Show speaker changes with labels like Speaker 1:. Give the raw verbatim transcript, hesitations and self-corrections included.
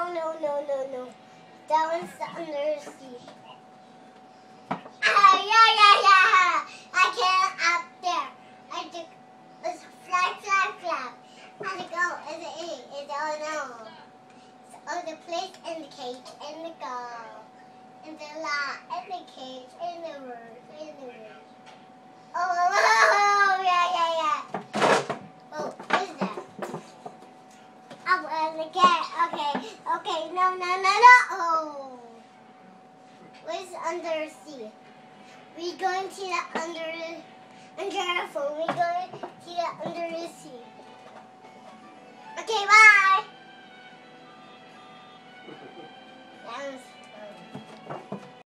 Speaker 1: no, no, no, no. That one's the under the sea. Ah, yeah, yeah, yeah. I can't up there. I took it's flag, flag, flag. How's it go? Is it E? Is it oh no? It's oh the place and the cage and the girl. And the lot and the cage and the word and the word. Oh, oh, oh, oh, yeah, yeah, yeah. Oh, what is that? I'm gonna get, okay, okay, no, no, no, no, oh. What is under the sea? We're going to the under, under the phone, we're going to the under the sea. Okay, bye. That was